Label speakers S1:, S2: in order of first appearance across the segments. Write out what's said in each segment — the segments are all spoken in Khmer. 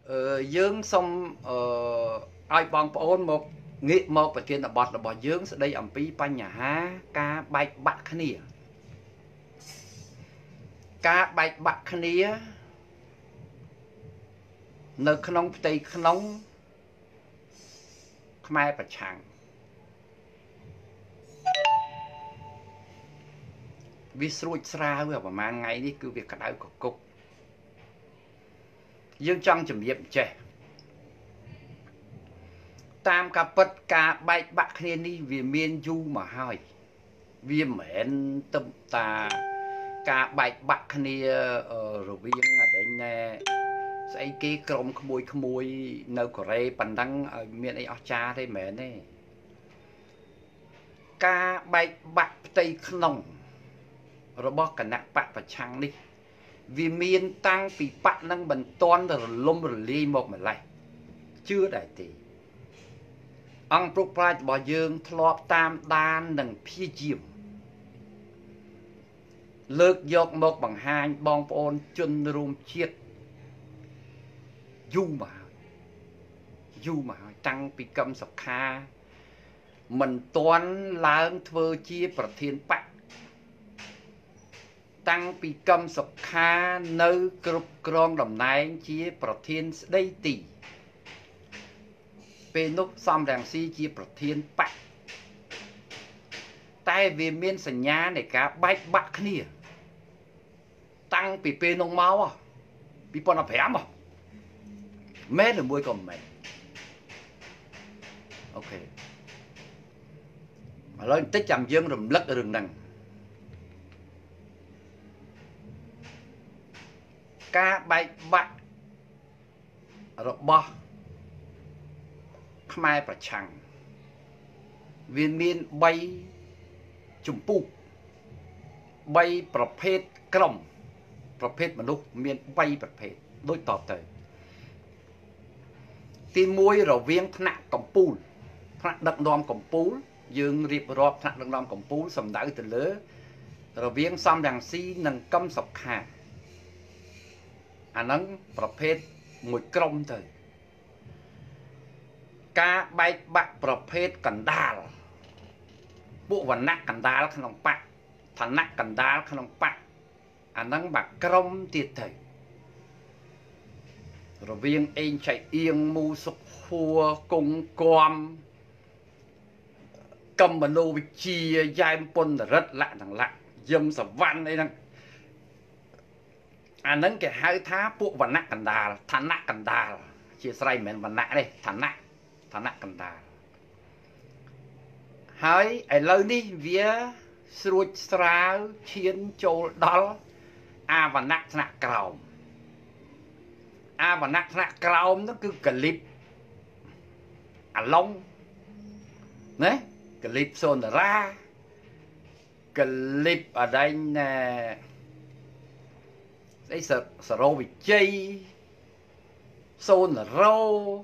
S1: dương xong ai bong ôn một nghị một và trên là bọt là bỏ dương sẽ đây ẩm pi pa nhà ha ca bạch bạc khnia ca bạch bạc khnia nơi khăn tây khăn mai và chẳng vì sôi ra vừa mà mang ngay đi cứ việc cả đau của cục dương trong chuẩn bị trẻ tam ca bất ca bạch bạc khnia đi vì miền du mà hỏi vì mến tâm ta ca bạch bạc khnia rồi viên ở đây nè sẽ cái crom khmui nơi của đây bản đăng miền ấy ở cha đây mẹ này ca bạch bạc tây không rồi bỏ cả nặng bạc và trăng đi vì miền tăng bị bạc năng bần toan rồi lôm rồi ly một mà lại chưa đại tỷ ông proprai bỏ dương thọp tam đan đằng phi diệm lược dọc một bằng hai bong ôn chân rung chiết du mà tăng bị cầm sọc kha mình toánឡើងធ្វើជាប្រធានបកតាំងពីកម្មសុខានៅគ្រប់គ្រងតំណែងជាប្រធានស្ដីទីពេលនោះសំរងស៊ីជាប្រធានបកតែវាមានសញ្ញានៃការបែកបាក់គ្នាតាំងពីពេលនោះមក2015មែនឬមួយក៏មិនមែនអូខេឥឡូវបន្តិចចាំយើងរំលឹករឿងហ្នឹងការបែកបាក់របស់ខ្មែរប្រឆាំងវាមាន3ជំពូក3ប្រភេទក្រុមប្រភេទមនុស្សមាន3ប្រភេទដូចតទៅទី1រវាងថ្នាក់កម្ពុជាថ្នាក់ដឹកនាំកម្ពុជាយើងរៀបរាប់ថ្នាក់ដឹកនាំកម្ពុជាសំដៅទៅលើរវាងសំរងស៊ីនិងកឹមសុខាអាហ្នឹងប្រភេទមួយក្រុមទៅការបែកបាក់ប្រភេទកណ្ដាលពួកវណ្ណៈកណ្ដាលក្នុងបកឋានៈកណ្ដាលក្នុងបកអាហ្នឹងបាក់ក្រុមទៀតទៅរវាងអេងចៃអៀងមូសុខហួរគង់គំកម្មមនុវិជាយ៉ែមពុនរិទ្ធលៈទាំងលៈយឹមសវណ្ណអីហ្នឹងអាហ្នឹងគេហៅថាពួកវណ្ណៈកណ្ដាលឋានៈកណ្ដាលជាស្រ័យមិនមែនវណ្ណៈទេឋានៈកណ្ដាលហើយឥឡូវនេះវាស្រួចស្រាវឈានចូលដល់អាវណ្ណៈថ្នាក់ក្រោមអាវណ្ណៈថ្នាក់ក្រោមនោះគឺកលិបអាឡុងណាកលិបសូនតារាកលិបអដែងស្អីសរោវិជ័យសូនរោ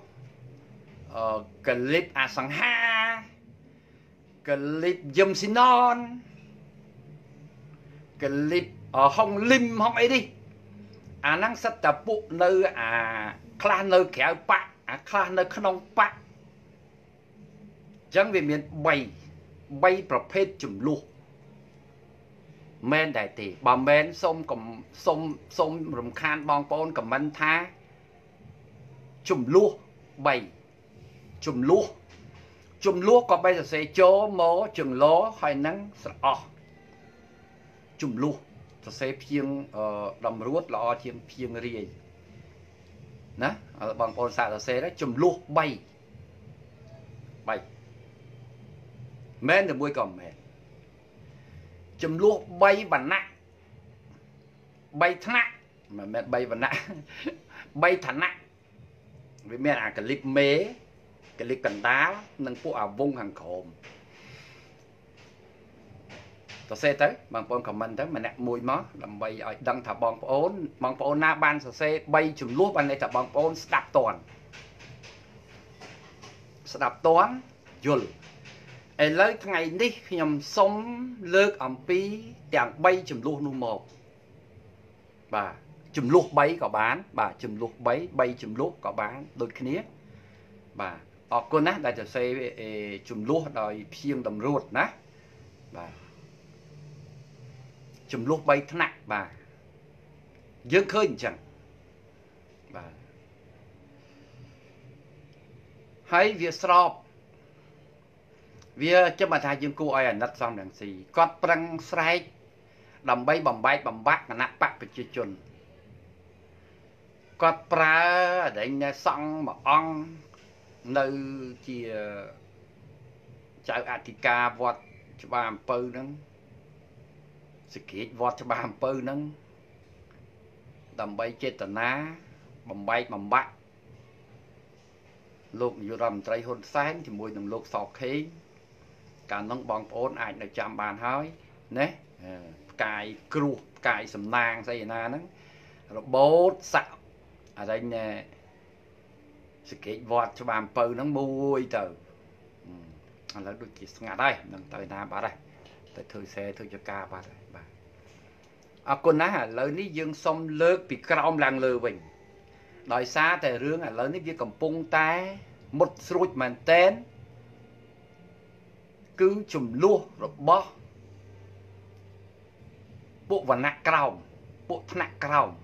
S1: កលិបអសង្ហាកលិបយឹមស៊ីណនកលិបហុងលឹមហុងអីនេះអាហ្នឹងសិតតែពួកនៅអាខ្លះនៅក្រៅបកអាខ្លះនៅក្នុងបកអញ្ចឹងវាមាន3ប្រភេទចំនួនមែនដែរទេបើមែនសូមរំខានបងប្អូនខមមិនថាចំនួន3ចំនួនក៏បីសរសេរចូលមកចង្លោហើយនឹងស្រអោះចំនួនសរសេរភៀងតម្រួតល្អជាងភៀងរាយណាបងប្អូនសាកសរសេរចំនួន3មែនតែមួយក៏មែនចំនួន3វណ្ណៈ3ថ្នាក់មិនមែន3វណ្ណៈ3ឋានៈវាមានអាកលិបមេកលិបកណ្ដាលនិងពួកអាវងខាងក្រោមសរសេរទៅបងប្អូនខមមិនទៅម្នាក់មួយមកដើម្បីឲ្យដឹងថាបងប្អូនណាបានសរសេរ3ចំនួនបានន័យថាបងប្អូនស្ដាប់តន់យល់ឥឡូវថ្ងៃនេះខ្ញុំសូមលើកអំពីទាំង3ចំនួននោះមកបាទ chùm luộc bấy có bán bà chùm luộc bấy bay chùm luộc có bán đôi khía bà ở con á đạiจะ chùm luộc đòi phiêng đầm ruột ná bà chùm luộc bay nặng bà dương khơi chẳng bà hãy việc sọp việc cho mà thay dương cô ai ảnh đất xong đằng xì con prăng sài đầm bay bầm bát mà nặng bạc bị chia chun con pra để xong mà ong nơi chia chào Attica vọt cho bà làm pơ nâng sự kiện vọt cho bà làm pơ nâng đầm bay chết tận ná bầm bát lúc vô rầm trai hôn sáng thì mùi đừng lúc sọt khí cả nông bóng ôn ảnh được chạm bàn hói nế cài cruộc cài sầm nang xây na nắng rồi bốt sạo ở đây nè sự kiện vọt cho bàn pơ nó mùi từ là đôi chỉ ngã đây nâng tới na bà đây tới thư xe thư cho ca bà đây bà con ná lời ní dương xong lơ bị còng làng lơ bình đòi xaแต่เรื่องlời ní việc cầm pung té một sụt màn tên cứ chùm lua rồi bó bộ và nạc còng bộ nạc còng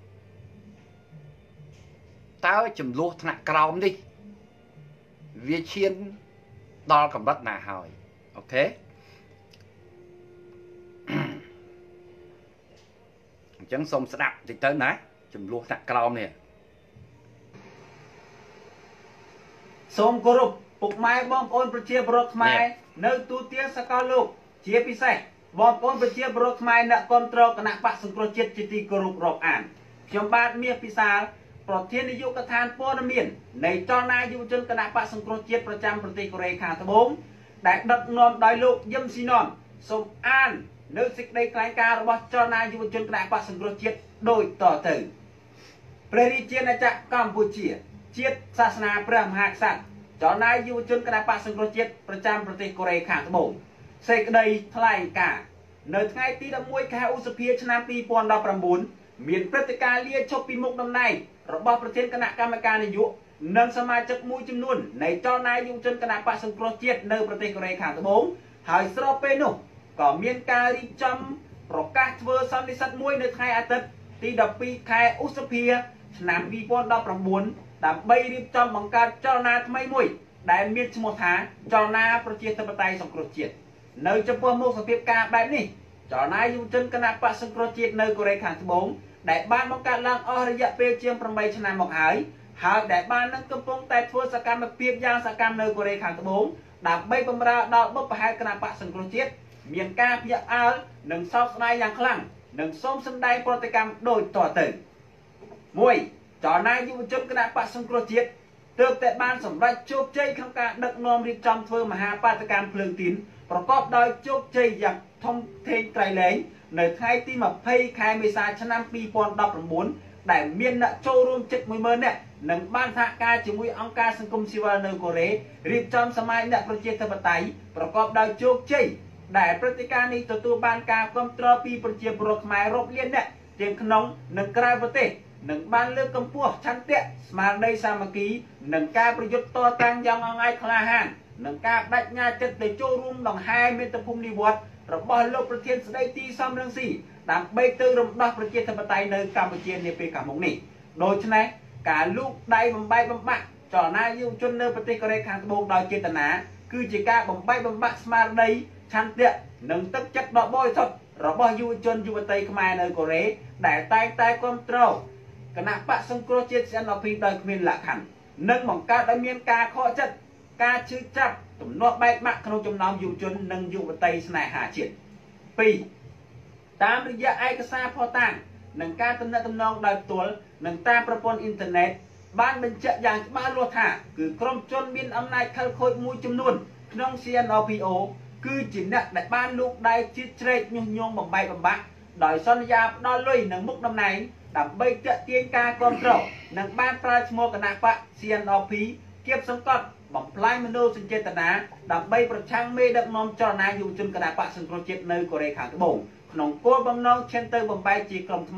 S1: tao chùm lua nạc còng đi việc chiên đo cầm đất nà hỏi ok chẳng xong sẽ đạp thì tới ná chùm lua nạc còng nè
S2: Sôm cô rụp, bục mai bom ônประជាប្រថ្មនៅទូទាសកលលោកជាពិសេសបងប្អូនប្រជាពលរដ្ឋខ្មែរអ្នកគ្រប់គ្រងគណៈបក្សសង្គ្រោះជាតិជាទីគោរពរាប់អានខ្ញុំបាទមាសពិសាលប្រធាននាយកដ្ឋានព័ត៌មាននៃចលនាយុវជនគណៈបក្សសង្គ្រោះជាតិប្រចាំប្រទេសកូរ៉េខាងត្បូងដែលដឹកនាំដោយលោកយឹមស៊ីណនសូមអាននៅសេចក្តីថ្លែងការណ៍របស់ចលនាយុវជនគណៈបក្សសង្គ្រោះជាតិដូចតទៅព្រះរាជាណាចក្រកម្ពុជាជាតិសាសនាព្រះមហាក្សត្រចលនាយុវជនគណៈបក្សសង្គ្រោះជាតិប្រចាំប្រទេសកូរ៉េខាងត្បូងសេចក្តីថ្លែងការណ៍នៅថ្ងៃទី11ខែឧសភាឆ្នាំ2019មានព្រឹត្តិការណ៍លាឈប់ពីមុខតំណែងរបស់ប្រធានគណៈកម្មការនយោបាយនិងសមាជិកមួយចំនួននៃចលនាយុវជនគណៈបក្សសង្គ្រោះជាតិនៅប្រទេសកូរ៉េខាងត្បូងហើយស្របពេលនោះក៏មានការរៀបចំប្រកាសធ្វើសន្និសីទមួយនៅថ្ងៃអាទិត្យទី12ខែឧសភាឆ្នាំ2019ដើម្បីរៀបចំបង្កើតចលនាថ្មីមួយដែលមានឈ្មោះថាចលនាប្រជាធិបតេយ្យសង្គ្រោះជាតិនៅចំពោះមុខសភាពការបែបនេះចលនាយុវជនគណៈបក្សសង្គ្រោះជាតិនៅកូរ៉េខាងត្បូងដែលបានបង្កើតឡើងអស់រយៈពេលជាង8ឆ្នាំមកហើយដែលបាននឹងកំពុងតែធ្វើសកម្មភាពយ៉ាងសកម្មនៅកូរ៉េខាងត្បូងដើម្បីបម្រើដល់បុព្វហេតុគណៈបក្សសង្គ្រោះជាតិមានការភ្ញាក់ផ្អើលនិងសោកស្ដាយយ៉ាងខ្លាំងនិងសូមសម្ដែងប្រតិកម្មដូចតទៅ1ចលនាយុវជនគណៈបក្សសង្គ្រោះជាតិទើបតែបានសម្រេចជោគជ័យក្នុងការដឹកនាំរៀបចំធ្វើមហាបាតកម្មភ្លើងទីនប្រកបដោយជោគជ័យយ៉ាងធំធេងក្រៃលែងនៅថ្ងៃទី20ខែមេសាឆ្នាំ2019ដែលមានអ្នកចូលរួមជិត10000នាក់និងបានសហការជាមួយអង្គការសង្គមស៊ីវិលនៅកូរ៉េរៀបចំសមាជអ្នកប្រជាធិបតេយ្យប្រកបដោយជោគជ័យដែលព្រឹត្តិការណ៍នេះទទួលបានការគាំទ្រពីប្រជាពលរដ្ឋខ្មែររាប់លាននាក់ទាំងក្នុងនិងក្រៅប្រទេសនិងបានលើកកម្ពស់ឆន្ទៈស្មារតីសាមគ្គីនិងការប្រយុទ្ធតតាំងយ៉ាងអង្អាចក្លាហាននិងការបដិញ្ញាចិត្តទៅចូលរួមដង្ហែមាតុភូមិនិវត្តរបស់លោកប្រធានស្ដីទីសំរងស៊ីដើម្បីទៅរំដោះប្រជាធិបតេយ្យនៅកម្ពុជានាពេលខាងមុខនេះដូច្នេះការលូកដៃបំបែកបំបាក់ចលនាយុវជននៅប្រទេសកូរ៉េខាងត្បូងដោយចេតនាគឺជាការបំបែកបំបាក់ស្មារតីឆន្ទៈនិងទឹកចិត្តដ៏បរិសុទ្ធរបស់យុវជនយុវតីខ្មែរនៅកូរ៉េដែលតែងតែគ្រប់គ្រងគណៈបក្សសង្គ្រោះជាតិ CNLP ដោយគ្មានលក្ខខណ្ឌនិងបង្កើតឲ្យមានការខកចិត្តការឈឺចាប់ទំនាស់បែកបាក់ក្នុងចំណោមយុវជននិងយុវតីស្នេហាជាតិ2តាមរយៈឯកសារភស្តុតាងនិងការទំនាក់ទំនងដោយផ្ទាល់និងតាមប្រព័ន្ធអ៊ីនធឺណិតបានបញ្ជាក់យ៉ាងច្បាស់លាស់ថាគឺក្រុមជនមានអំណាចខិលខូចមួយចំនួនក្នុង CNLPO គឺជាអ្នកដែលបានលូកដៃជិះជ្រែកញុះញង់បំបែកបំបាក់ដោយសន្យាផ្ដល់លុយនិងមុខតំណែងដើម្បីទាក់ទាញការគ្រប់គ្រងនិងបានប្រើឈ្មោះគណៈបក CNLP គៀបសង្កត់បំផ្លាញមនោសញ្ចេតនាដើម្បីប្រឆាំងមេដឹកនាំចលនាយុវជនគណៈបកសង្គ្រោះជាតិនៅកូរ៉េខាងត្បូងក្នុងគោលបំណងឈានទៅបំបែកជាក្រុមថ្មី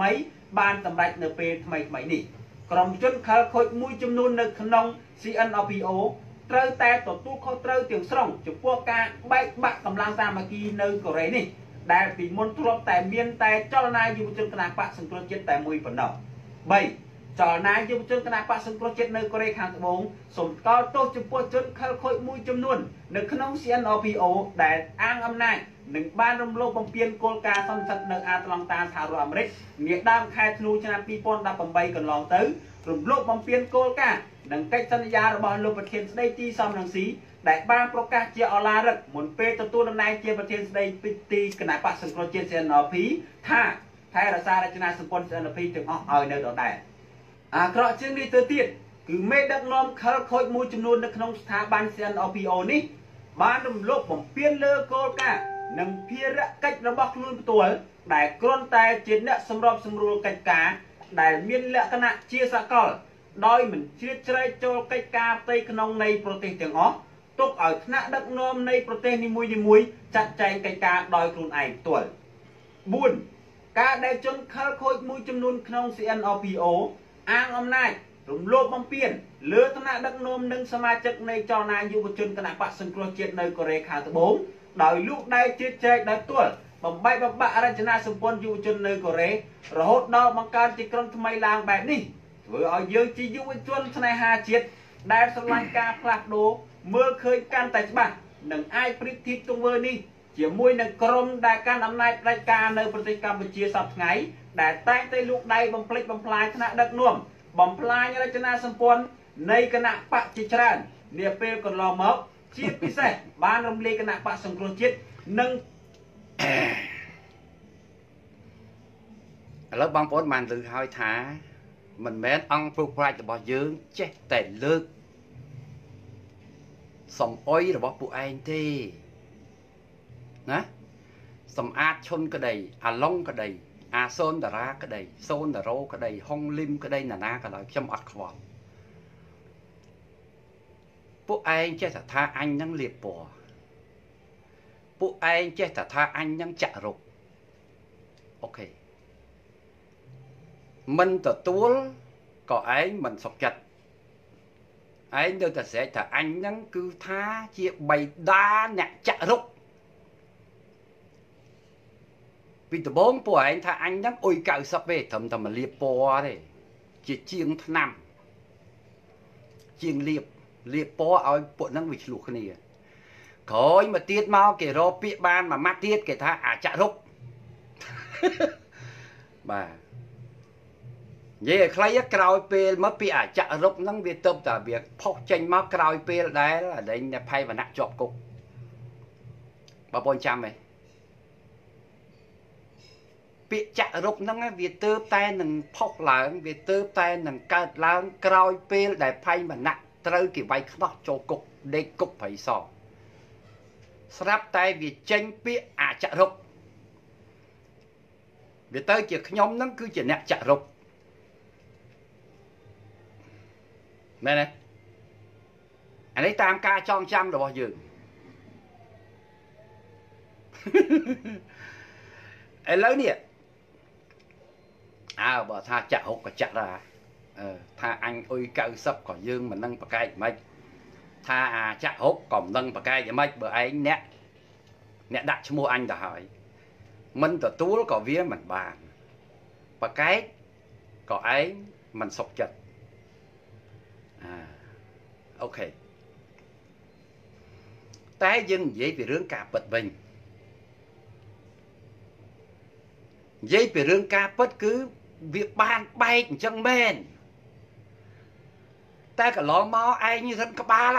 S2: បានសម្រេចនៅពេលថ្មីនេះក្រុមជនខិលខូចមួយចំនួននៅក្នុង CNRPO ត្រូវតែទទួលខុសត្រូវទាំងស្រុងចំពោះការបែកបាក់កម្លាំងសាមគ្គីនៅកូរ៉េនេះដែលពីមុនធ្លាប់តែមានតែចលនាយុវជនគណបកសង្គ្រោះជាតិតែមួយប៉ុណ្ណោះ 3. ចលនាយុវជនគណបកសង្គ្រោះជាតិនៅកូរ៉េខាងត្បូងសូមថ្កោលទោសចំពោះជនខិលខូចមួយចំនួននៅក្នុង CNRPO ដែលអាងអំណាចនឹងបានរំលោភបំពានគោលការណ៍សន្និសីទនៅអាត្លង់តាសហរដ្ឋអាមេរិកនាដើមខែធ្នូឆ្នាំ 2018 កន្លងទៅរំលោភបំពានគោលការណ៍និងកិច្ចសន្យារបស់លោកប្រធានស្ដីទីសំរងស៊ីដែលបានប្រកាសជាអឡារឹកមុនពេលទទួលតំណែងជាប្រធានស្ដីទីគណៈបក្សសង្គ្រោះជាតិ CNRP ថាថែរក្សារចនាសម្ព័ន្ធ CNRP ទាំងអស់ឲ្យនៅដដែលអាក្រក់ជាងនេះទៅទៀតគឺមេដឹកនាំខិលខូចមួយចំនួននៅក្នុងស្ថាប័ន CNRPO នេះបានរំលោភបំពានលើគោលការណ៍និងភារកិច្ចរបស់ខ្លួនផ្ទាល់ដែលគ្រាន់តែជាអ្នកសម្របសម្រួលកិច្ចការដែលមានលក្ខណៈជាសកលដោយមិនជ្រៀតជ្រែកចូលកិច្ចការផ្ទៃក្នុងនៃប្រទេសទាំងអស់ទុកឲ្យថ្នាក់ដឹកនាំនៃប្រទេសនីមួយៗចាត់ចែងកិច្ចការដោយខ្លួនឯងផ្ទាល់ 4. ការដែលជនខិលខូចមួយចំនួនក្នុង CNRPO អាងអំណាចរំលោភបំពានលើថ្នាក់ដឹកនាំនិងសមាជិកនៃចលនាយុវជនគណបក្សសង្គ្រោះជាតិនៅកូរ៉េខាងត្បូងដោយលូកដៃជ្រៀតជ្រែកដោយផ្ទាល់បំបែកបំបាក់រចនាសម្ព័ន្ធយុវជននៅកូរ៉េរហូតដល់បង្កើតជាក្រុមថ្មីឡើងបែបនេះធ្វើឲ្យយើងជាយុវជនស្នេហាជាតិដែលស្រឡាញ់ការផ្លាស់ប្ដូរមើលឃើញកាន់តែច្បាស់និងអាចប្រៀបធៀបទង្វើនេះជាមួយនឹងក្រុមដែលកាន់អំណាចផ្ដាច់ការនៅប្រទេសកម្ពុជាសពថ្ងៃដែលតែងតែលូកដៃបំផ្លិចបំផ្លាញថ្នាក់ដឹកនាំបំផ្លាញរចនាសម្ព័ន្ធនៃគណៈបកជាច្រើននាពេលកន្លងមកជាពិសេសបានរំលាយគណៈបកសង្គ្រោះជាតិនិង
S1: ឥឡូវបងប្អូនបានឮហើយថាមិនមែនអង្គព្រោះប្រាជ្ញរបស់យើងចេះតែលើកសំអុយរបស់ពួកឯងទេណាសំអាតឈុនក្តីអាឡុងក្តីអាសូនតារាក្តីសូនតារ៉ូក្តីហុងលឹមក្តីណាក៏ដោយខ្ញុំអត់ខ្វល់ពួកឯងចេះតែថាអញនឹងលៀបពណ៌ពួកឯងចេះតែថាអញនឹងចាក់រុកអូខេមិនទទួលក៏ឯងមិនសុខចិត្តឯងនៅតែស្រែកថាអញហ្នឹងគឺថាជាបៃតាអ្នកចាក់រុកពីដំបូងពួកឯងថាអញហ្នឹងអុយ90ទេត្រឹមតែមកលាបពណ៌ទេជាជាងថ្នាំជាងលាបពណ៌ឲ្យពួកហ្នឹងវាឆ្លោះគ្នាក្រោយមកទៀតមកគេរកពាក្យបានមួយម៉ាត់ទៀតគេថាអាចាក់រុកបាទនិយាយឲ្យខ្លីក្រោយពេលមកពីអាចាក់រុកហ្នឹងវាទៅតែវាផុសចេញមកក្រោយពេលដែលអដែងតែផៃវណ្ណៈជាប់គុកបងប្អូនចាំទេពាក្យចាក់រុកហ្នឹងវាទៅតែនឹងផុសឡើងវាទៅតែនឹងកើតឡើងក្រោយពេលដែលផៃវណ្ណៈត្រូវគេវាយខ្នោះចូលគុកដេកគុកព្រៃសរស្រាប់តែវាចេញពាក្យអាចាក់រុកវាទៅជាខ្ញុំហ្នឹងគឺជាអ្នកចាក់រុកមែនទេអានេះតាមការចងចាំរបស់យើងឥឡូវនេះបើថាចាក់ហុកក៏ចាក់ដែរថាអញអុយ90ក៏យើងមិននឹងប្រកែកមិនថាអាចាក់ហុកក៏មិននឹងប្រកែកមិនបើឯងអ្នកដាក់ឈ្មោះអញទៅហើយមិនទទួលក៏វាមិនបានប្រកែកក៏ឯងមិនសុខចិត្តអូខេតែយើងនិយាយពីរឿងការពិតវិញនិយាយពីរឿងការពិតគឺវាបានបែកអញ្ចឹងមែនតែកន្លងមកឯងរឹងក្បាល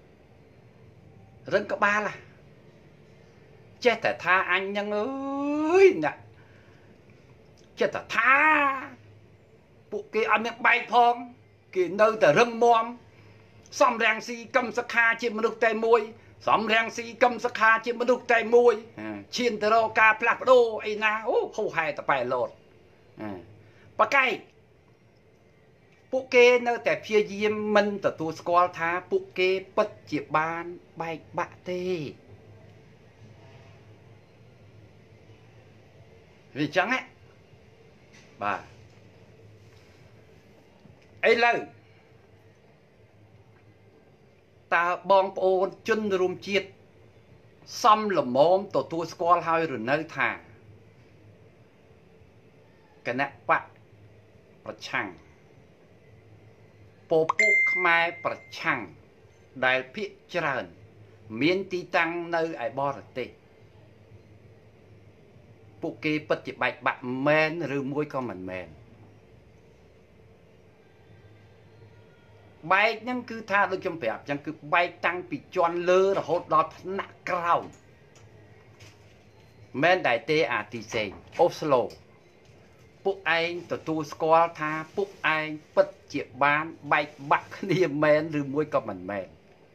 S1: ចេះតែថាអញហ្នឹងអើយណាចេះតែថាពួកគេអត់មានបែកផងគេនៅតែរឹងមាំសំរាំងស៊ីកឹមសខាជាមនុស្សតែមួយសំរាំងស៊ីកឹមសខាជាមនុស្សតែមួយឈានទៅរកការផ្លាស់ប្ដូរអីណាអូហូហែតប៉ែលោតបកែកពួកគេនៅតែព្យាយាមមិនទទួលស្គាល់ថាពួកគេពិតជាបានបែកបាក់ទេវាចឹងហ៎បាទឥឡូវតើបងប្អូនជនរួមជាតិសំលមមទទួលស្គាល់ហើយឬនៅថាគណៈបកប្រឆាំងពពួកខ្មែរប្រឆាំងដែលភាគច្រើនមានទីតាំងនៅឯបរទេសពួកគេពិតជាបែកបាក់មែនឬមួយក៏មិនមែនបែកហ្នឹងគឺថាដូចខ្ញុំប្រាប់អញ្ចឹងគឺបែកតាំងពីជាន់លើរហូតដល់ថ្នាក់ក្រោមមែនដែរទេអាទីសេងអូស្ឡូពួកឯងទទួលស្គាល់ថាពួកឯងពិតជាបានបែកបាក់គ្នាមែនឬមួយក៏មិនមែន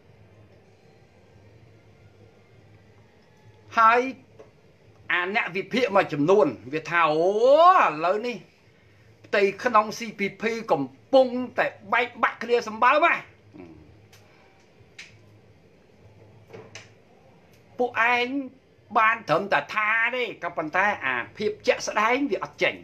S1: ហើយអាអ្នកវិភាគមួយចំនួនវាថាអូឥឡូវនេះផ្ទៃក្នុង CPP កំពុងតែបែកបាក់គ្នាសម្បើមណាពួកឯងបានត្រឹមតែថាទេក៏ប៉ុន្តែអាភាពជាក់ស្ដែងវាអត់ចេញ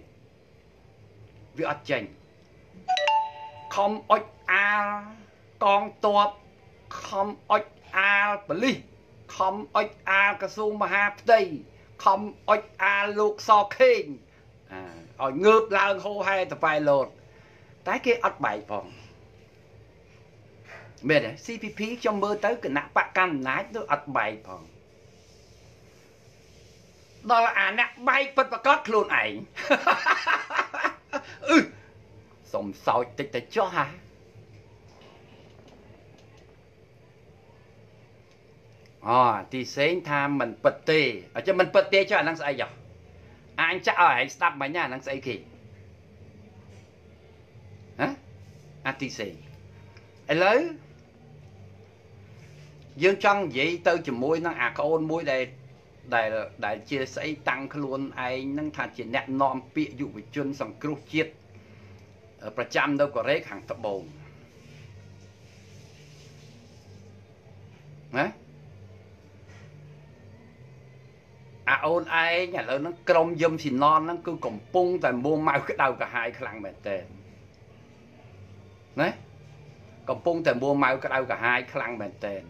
S1: ខំអុចអាលកងទ័ពខំអុចអាលប៉ូលីសខំអុចអាលក្រសួងមហាផ្ទៃខំអុចអាលលោកសខេងឲ្យងើបឡើងហូហែតប៉ែលោតតែគេអត់បែកផងមែនទេ CPP ខ្ញុំមើលទៅគណៈបកកណ្ដាលអំណាចទៅអត់បែកផងដល់អាអ្នកបែកពិតប្រកបខ្លួនឯងសុំសោចតិចទៅចុះហ่าទីសេងថាមិនពិតទេអញ្ចឹងមិនពិតទេចុះអានឹងស្អីចុះអញចាក់ឲ្យឯងស្ដាប់មិញណាអានឹងស្អីគេហ៎អាទីសេងឥឡូវយើងចង់និយាយទៅជាមួយនឹងអាកូនមួយដែលជាស្អីតាំងខ្លួនឯងនឹងថាជាអ្នកនាំពាក្យយុវជនសង្គ្រោះជាតិប្រចាំនៅកូរ៉េខាងត្បូងណាអូនឯងឥឡូវហ្នឹងក្រុមយឹមស៊ីណនហ្នឹងគឺកំពុងតែមួម៉ៅក្តៅក្រហាយខ្លាំងមែនតើណាកំពុងតែមួម៉ៅក្តៅក្រហាយខ្លាំងមែនតើឥ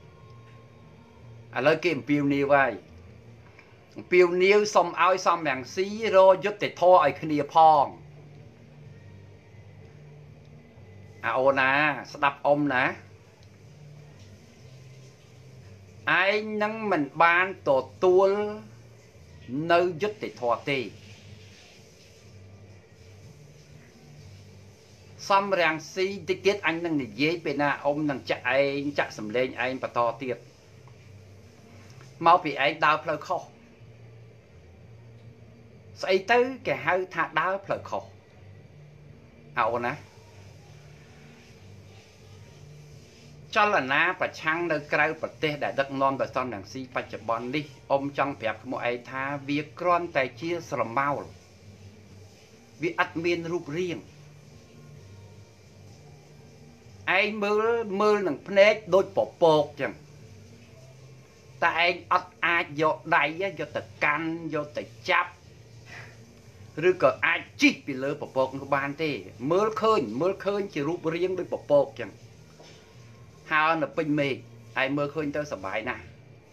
S1: ឡូវគេអំពាវនាវហើយអំពាវនាវសុំឲ្យសំរងស៊ីរយុទ្ធធរឲ្យគ្នាផងអូនណាស្ដាប់អ៊ំណាឯងនឹងមិនបានទទួលនៅយុត្តិធម៌ទេសំរាំងស៊ីតិចទៀតអញនឹងនិយាយពេលណាអ៊ំនឹងចាក់ឯងចាក់សម្លេងឯងបន្តទៀតមកពីឯងដើរផ្លូវខុសស្អីទៅគេហៅថាដើរផ្លូវខុសអូនណាចលនាប្រឆាំងនៅក្រៅប្រទេសដែលដឹកនាំដោយសំរងស៊ីបច្ចុប្បន្ននេះអ៊ំចង់ប្រាប់ក្មួយឯងថាវាគ្រាន់តែជាស្រមោលវាអត់មានរូបរាងឯងមើលនឹងភ្នែកដូចពពកចឹងតែឯងអត់អាចយកដៃយកទៅកាន់យកទៅចាប់ឬក៏អាចជីកពីលើពពកនោះបានទេមើលឃើញជារូបរាងដូចពពកចឹងហើយនៅពេញមេឃហើយមើលឃើញទៅសប្បាយណាស់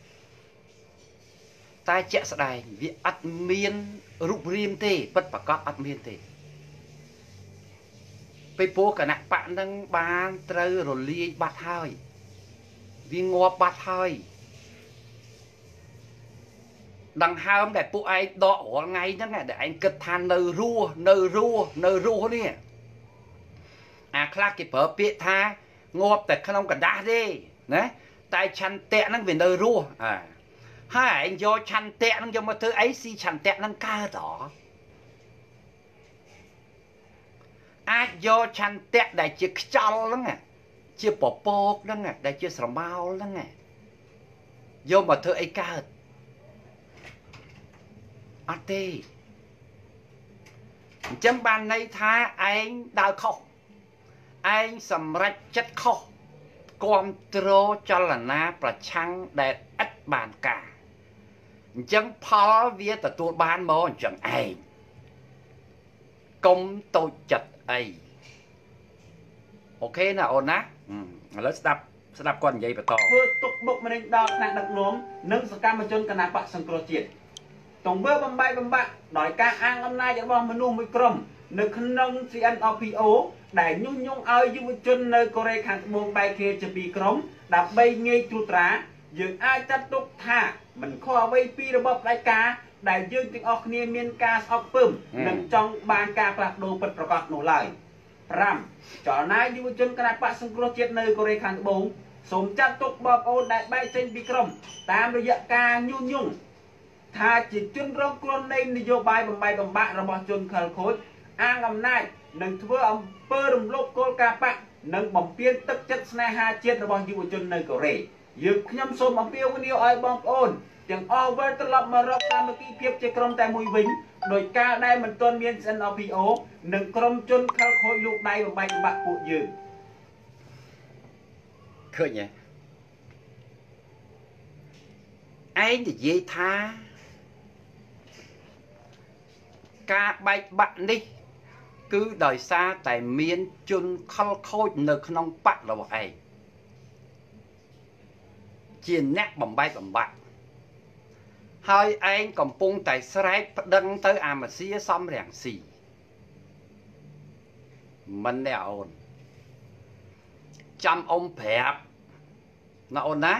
S1: តែជាក់ស្ដែងវាអត់មានរូបរាងទេពិតប្រាកដអត់មានទេពេលព្រោះគណៈបកនឹងបានត្រូវរលាយបាត់ហើយវាងាប់បាត់ហើយដង្ហើមដែលពួកឯងដករាល់ថ្ងៃហ្នឹងដែលឯងគិតថានៅរស់នេះអាខ្លះគេប្រើពាក្យថាងាប់តែក្នុងกระดาษទេណាតែឆន្ទៈហ្នឹងវានៅរស់ហើយឯងយកឆន្ទៈហ្នឹងយកមកធ្វើអីស៊ីឆន្ទៈហ្នឹងកើតហ៎អាចយកឆន្ទៈដែលជាខ្យល់ហ្នឹងជាពពកហ្នឹងដែលជាស្រមោលហ្នឹងយកមកធ្វើអីកើតអត់ទេអញ្ចឹងបានន័យថាឯងដើរខុសឯងសម្រេចចិត្តខុសគ្រប់គ្រងចលនាប្រឆាំងដែលឥតបានការអញ្ចឹងផលវាទទួលបានមកអញ្ចឹងឯងកុំតូចចិត្តអី ok nè ổn á lớn đập con vậy bà to
S2: vừa tục bục mình đào nặng đặc nôm nâng sự cam mà chôn cả nạp bạc sân cro chiết tổng bơ bầm bạc đòi ca an âm nay cho bom mình nuôi crom nơi khăn nông CNOPO đại nhung nhung ơi du chân nơi Korea khang buông bay kia chụp bị crom đạp bay ngay chu trá dường ai chặt tục thả mình kho bay piระบบđại ca đại dương tiếng ọc nia miên ca sọc pum nâng trong ban ca lạc đồ bậtประกอบnổ lại Ram ចលនាយុវជនគណៈបកសង្គ្រោះជាតិនៅកូរ៉េខាងត្បូងសូមចាត់ទុកបងប្អូនដែលបែកចេញពីក្រុមតាមរយៈការញុះញង់ថាជាជនរងគ្រោះនៃនយោបាយបំបីបំបាក់របស់ជនខិលខូចអាងអំណាចនិងធ្វើអំពើរំលោភគោលការណ៍បកនិងបំពានទឹកចិត្តស្នេហាជាតិរបស់យុវជននៅកូរ៉េយើងខ្ញុំសូមអំពាវនាវឲ្យបងប្អូនទាំងអស់វិលត្រឡប់មករកសាមគ្គីភាពជាក្រុមតែមួយវិញដោយការដែលមិនទាន់មាន NPO និងក្រុមជនខិលខូចលោកដៃបំបែកបំបាក់ពួកយើង
S1: ឃើញទេឯងនិយាយថាការបែកបាក់នេះគឺដោយសារតែមានជនខិលខូចនៅក្នុងបករបស់ឯងជាអ្នកបំបែកបំបាក់ហើយឯងកំពុងតែស្រែកប្តឹងទៅអាម៉ាស៊ីសំរាំងស៊ីមិនទេអូនចាំអ៊ំប្រាប់ណាអូនណា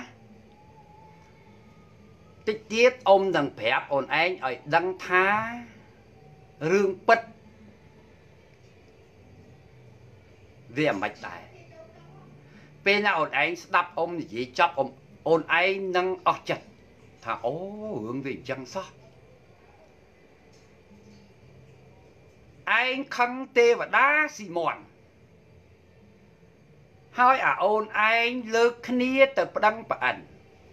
S1: តិចទៀតអ៊ំនឹងប្រាប់អូនឯងឲ្យដឹងថារឿងពិតវាមិនដែរពេលណាអូនឯងស្ដាប់អ៊ំនិយាយចប់អូនឯងនឹងអស់ចិត្តថាអូរឿងវាអញ្ចឹងសោះឯងខឹងទេវតាស៊ីមន់ហើយអាអូនឯងលើកគ្នាទៅប្តឹងប្អិន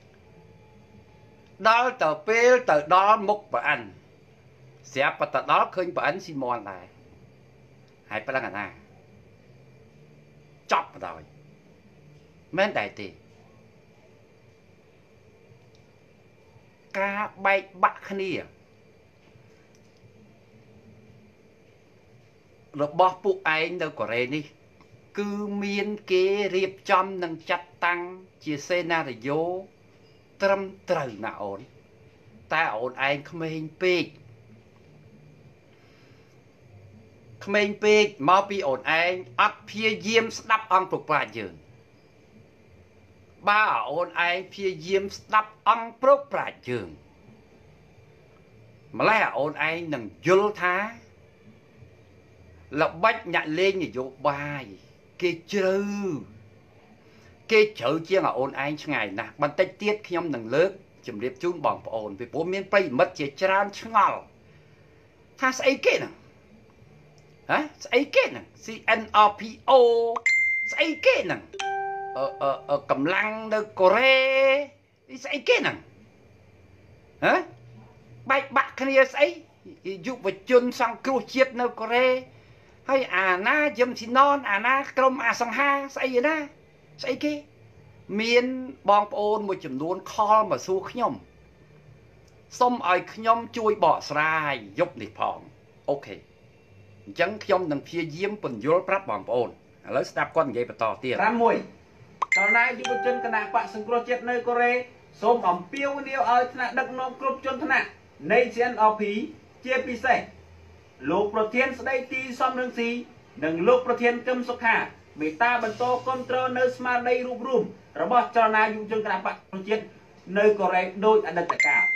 S1: ដល់ទៅពេលទៅដល់មុខប្អិនស្រាប់តែទៅដល់ឃើញប្អិនស៊ីមន់ដែរហើយប្តឹងអាណាចប់បណ្ដោយមែនដែរទេការបែកបាក់គ្នារបស់ពួកឯងនៅកូរ៉េនេះគឺមានគេរៀបចំនិងចាត់តាំងជាសេណារីយ៉ូត្រឹមត្រូវណាអូនតែអូនឯងក្មេងពេកមកពីអូនឯងអត់ព្យាយាមស្ដាប់អង្គប្រប្រាជ្ញយើងបើអូនឯងព្យាយាមស្ដាប់អង្គប្រប្រាជ្ញយើងម្ល៉េះអូនឯងនឹងយល់ថាល្បិចអ្នកលេងនយោបាយគេជ្រៅជាងអូនឯងឆ្ងាយណាស់បន្តិចទៀតខ្ញុំនឹងលើកជម្រាបជូនបងប្អូនពីព្រោះមានប្រិយមិត្តជាច្រើនឆ្ងល់ថាស្អីគេហ្នឹងស្អីគេហ្នឹង CNRPO ស្អីគេហ្នឹងកម្លាំងនៅកូរ៉េស្អីគេហ្នឹងបែកបាក់គ្នាស្អីយុវជនសង្គ្រោះជាតិនៅកូរ៉េហើយអាណាយឹមស៊ីណនអាណាក្រុមអសង្ហាស្អីណាស្អីគេមានបងប្អូនមួយចំនួនខលមកសួរខ្ញុំសុំឲ្យខ្ញុំជួយបកស្រាយយប់នេះផងអូខេអញ្ចឹងខ្ញុំនឹងព្យាយាមពន្យល់ប្រាប់បងប្អូនឥឡូវស្ដាប់គាត់និយាយបន្តទៀត
S2: 6តើណាយុវជនគណៈបកសង្គ្រោះជាតិនៅកូរ៉េសូមអំពាវនាវឲ្យថ្នាក់ដឹកនាំគ្រប់ជាន់ថ្នាក់នៃ CNRP ជាពិសេសលោកប្រធានស្ដីទីសំរងស៊ីនិងលោកប្រធានកឹមសុខាមេត្តាបន្តគ្រប់គ្រងនៅស្មារតីរួបរวมរបស់ចលនាយុវជនគណៈបកប្រជាជាតិនៅកូរ៉េដោយអតីតកាល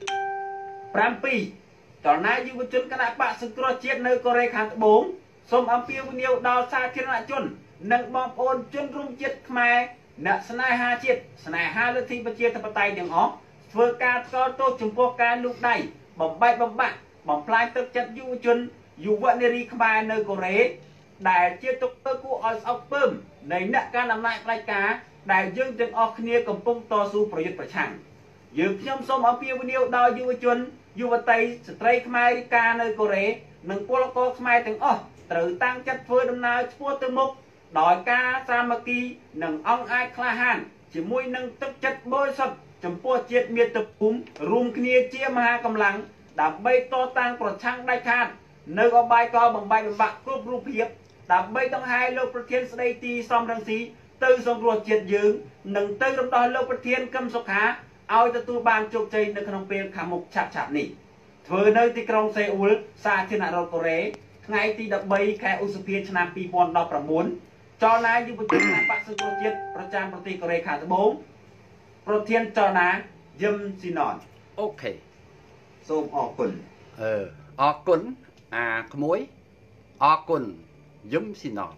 S2: 7ចលនាយុវជនគណៈបកសង្គ្រោះជាតិនៅកូរ៉េខាងត្បូងសូមអំពាវនាវដល់សាធារណជននិងបងប្អូនជនរួមជាតិខ្មែរអ្នកស្នេហាជាតិស្នេហាលទ្ធិប្រជាធិបតេយ្យទាំងអស់ធ្វើការថ្កោលទោសចំពោះការលូកដៃបំបែកបំបាក់បំផ្លាញទឹកចិត្តយុវជនយុវនារីខ្មែរនៅកូរ៉េដែលជាទុកទោសគួរឲ្យស្អប់ពើមនៃអ្នកកាន់អំណាចផ្ដាច់ការដែលយើងទាំងអស់គ្នាកំពុងតស៊ូប្រយុទ្ធប្រឆាំងយើងខ្ញុំសូមអំពាវនាវដល់យុវជនយុវតីស្ត្រីខ្មែររីកានៅកូរ៉េនិងពលករខ្មែរទាំងអស់ត្រូវតាំងចិត្តធ្វើដំណើរឆ្ពោះទៅមុខដោយការសាមគ្គីនិងអង្គអាចក្លាហានជាមួយនឹងទឹកចិត្តបរិសុទ្ធចំពោះជាតិមាតុភូមិរួមគ្នាជាមហាកម្លាំងដើម្បីតតាំងប្រឆាំងដាច់ខាតនៅអបាយកលបំបែកបំបាក់គ្រប់រូបភាពដើម្បីដង្ហែលោកប្រធានស្ដីទីសំរងស៊ីទៅសង្គ្រោះជាតិយើងនិងទៅរំដោះលោកប្រធានកឹមសុខាឲ្យទទួលបានជោគជ័យនៅក្នុងពេលខាងមុខឆាប់ៗនេះធ្វើនៅទីក្រុងសេអ៊ូលសាធារណរដ្ឋកូរ៉េថ្ងៃទី13ខែឧសភាឆ្នាំ2019ចលនាយុវជនគណបក្សសង្គ្រោះជាតិប្រចាំប្រទេសកូរ៉េខាងត្បូងប្រធានចលនាយឹមស៊ីណន
S1: អូខេ
S2: សូមអរគុណ
S1: អរគុណក្មួយអរគុណយឹមស៊ីណន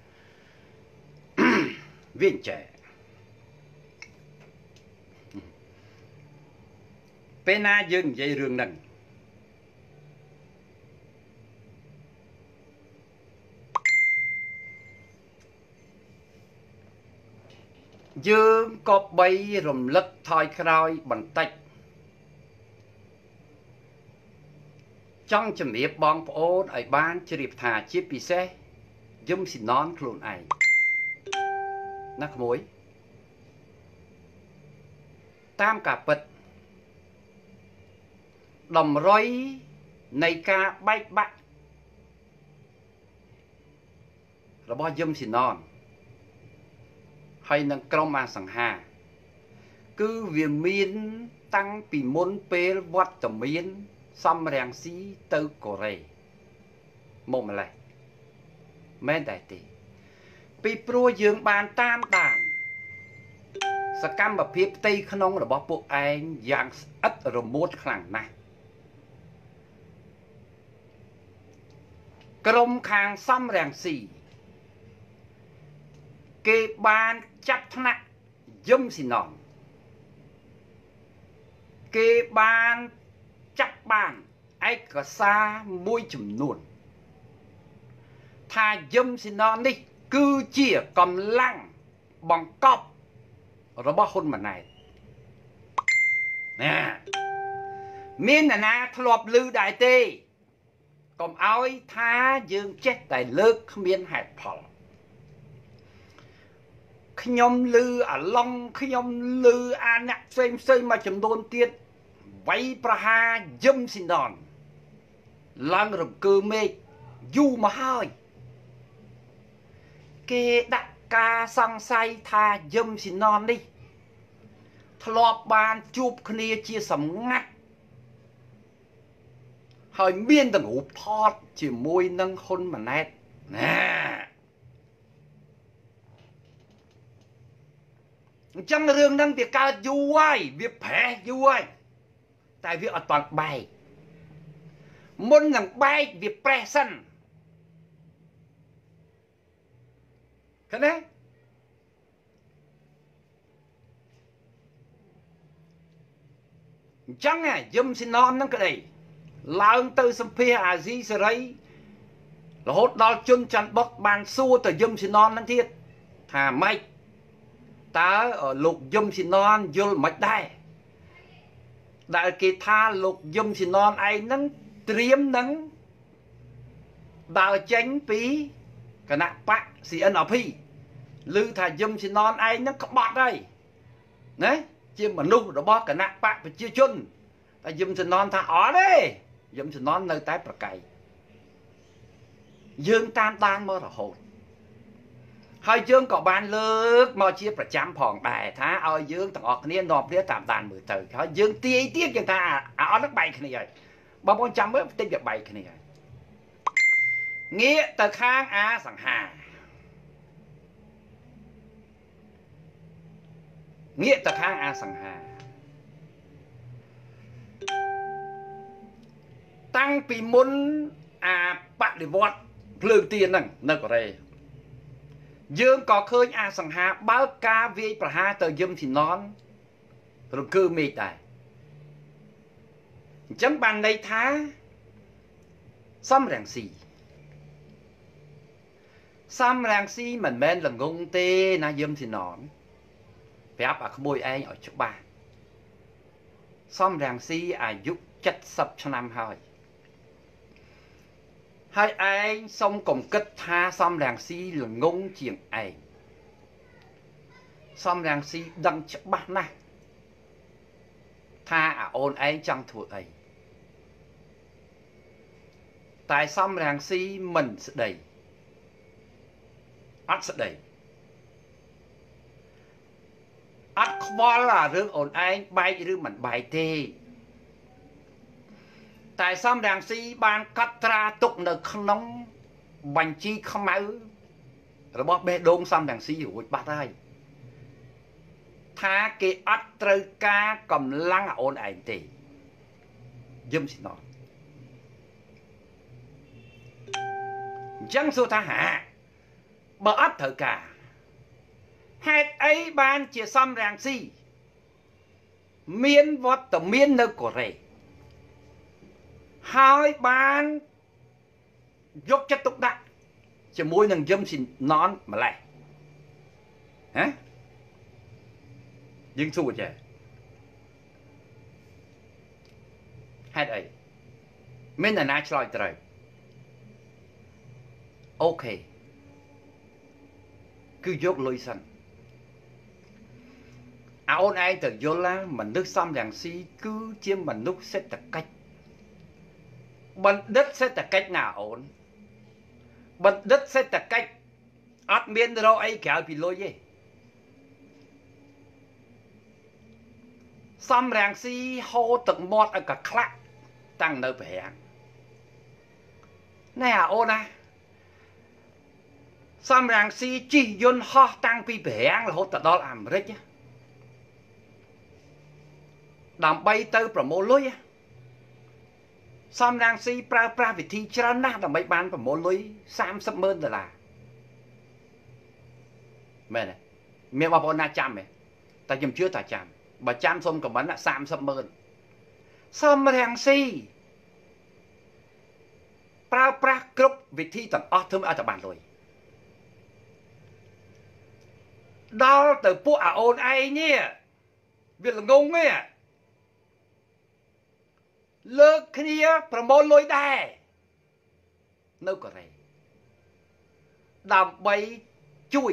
S1: វិញចេះពេលណាយើងនិយាយរឿងហ្នឹងយើងក៏បីរំលឹកថយក្រោយបន្តិចចង់ជំរាបបងប្អូនឲ្យបានជ្រាបថាជាពិសេសយឹមស៊ីណនខ្លួនឯងណាក្មួយតាមការពិតតម្រុយនៃការបែកបាក់របស់យឹមស៊ីណនហើយនឹងក្រុមអសង្ហាគឺវាមានតាំងពីមុនពេលវត្តមានសំរាំងស៊ីទៅកូរ៉េមកម្លេះមែនតែទេពីព្រោះយើងបានតាមដានសកម្មភាពផ្ទៃក្នុងរបស់ពួកឯងយ៉ាងស្អិតរមួតខ្លាំងណាស់ក្រុមខាងសំរាំងស៊ីគេបានចាប់ថ្នាក់យឹមស៊ីណនគេបានចាប់បានឯកសារមួយចំនួនថាយឹមស៊ីណននេះគឺជាកម្លាំងបង្កប់របស់ហ៊ុនម៉ាណែតណាមានអ្នកណាធ្លាប់ឮដែរទេកុំឲ្យថាយើងចេះតែលើកគ្មានហេតុផលខ្ញុំឮអាឡុងខ្ញុំឮអាអ្នកផ្សេងមួយចំនួនទៀតវាយប្រហារយឹមស៊ីណនឡើងរង្គើមេឃយូរមកហើយគេដាក់ការសង្ស័យថាយឹមស៊ីណននេះធ្លាប់បានជួបគ្នាជាសម្ងាត់ហើយមានទាំងរូបថតជាមួយនឹងហ៊ុនម៉ាណែតណាអញ្ចឹងរឿងហ្នឹងវាកើតយូរហើយវាប្រេះយូរហើយតែវាអត់បានបែកមុននឹងបែកវាប្រេះសិនឃើញទេអញ្ចឹងយឹមស៊ីណនហ្នឹងក្តីឡើងទៅសម្ភារអាស៊ីសេរីរហូតដល់ជនច័ន្ទបុតបានសួរទៅយឹមស៊ីណនហ្នឹងទៀតថាម៉េចតើលោកយឹមស៊ីណនយល់មិនដែរដែលគេថាលោកយឹមស៊ីណនឯងហ្នឹងត្រៀមនឹងដើរចេញពីគណៈបក CNRP ឮថាយឹមស៊ីណនឯងហ្នឹងក្បត់ហើយណាជាមនុស្សរបស់គណៈបកប្រជាជនតែយឹមស៊ីណនថាអត់ទេយឹមស៊ីណននៅតែប្រកែកយើងតាមដានមករហូតហើយយើងក៏បានលើកមកជាប្រចាំផងដែរថាឲ្យយើងទាំងអស់គ្នានាំគ្នាតាមដានមើលទៅហើយយើងទាយទៀតយើងថាអត់នឹងបែកគ្នាហើយបងប្អូនចាំមើលបន្តិចវាបែកគ្នាហើយងាកទៅខាងអាសង្ហាងាកទៅខាងអាសង្ហាតាំងពីមុនអាបដិវត្តភ្លើងទៀនហ្នឹងនៅកូរ៉េយើងក៏ឃើញអាសង្ហាបើកការវាយប្រហារទៅយឹមស៊ីណនរង្គើមេឃដែរអញ្ចឹងបានន័យថាសំរាំងស៊ីមិនមែនល្ងងទេណាយឹមស៊ីណនប្រាប់អាក្មួយឯងឲ្យច្បាស់សំរាំងស៊ីអាយុ70ឆ្នាំហើយឯងសុំកុំគិតថាសំរាំងស៊ីល្ងងជាងឯងសំរាំងស៊ីដឹងច្បាស់ណាស់ថាអូនឯងចង់ធ្វើអីតែសំរាំងស៊ីមិនស្ដីអត់ស្ដីអត់ខ្វល់អារឿងអូនឯងបែកឬមិនបែកទេតែសំរាំងស៊ីបានកត់ត្រាទុកនៅក្នុងបញ្ជីខ្មៅរបស់បេះដូងសំរាំងស៊ីរួចបាត់ហើយថាគេអត់ត្រូវការកម្លាំងអូនឯងទេយឹមស៊ីណតអញ្ចឹងសួរថាហាបើអត់ត្រូវការហេតុអីបានជាសំរាំងស៊ីមានវត្តមាននៅកូរ៉េហើយបានយកចិត្តទុកដាក់ជាមួយនឹងយឹមស៊ីណនម្លេះហ៎យើងសួរចេះហេតុអីមានអ្នកណាឆ្លើយត្រូវអូខេគឺយកលុយសិនអូនឯងទៅយល់ណាមនុស្សសំរាំងស៊ីគឺជាមនុស្សសេដ្ឋកិច្ចបណ្ឌិតសេដ្ឋកិច្ចណាអូនបណ្ឌិតសេដ្ឋកិច្ចអត់មានរកអីក្រៅពីលុយទេសំរាំងស៊ីហូរទឹកមាត់ឲ្យកខ្លាក់តាំងនៅប្រាំងណែអូនណាសំរាំងស៊ីជិះយន្តហោះតាំងពីប្រាំងរហូតទៅដល់អាមេរិកដើម្បីទៅប្រមូលលុយសំរាំងស៊ីប្រើប្រាស់វិធីច្រើនណាស់ដើម្បីបានប្រមូលលុយ$30,000មែនទេមានបងប្អូនណាចាំទេតែខ្ញុំជឿថាចាំបើចាំសុំខមមិន$30,000សំរាំងស៊ីប្រើប្រាស់គ្រប់វិធីទាំងអស់ធ្វើឲ្យតែបានលុយដល់ទៅពួកអូនឯងនេះវាល្ងងទេលើកគ្នាប្រមូលលុយដែរនៅកូរ៉េដើម្បីជួយ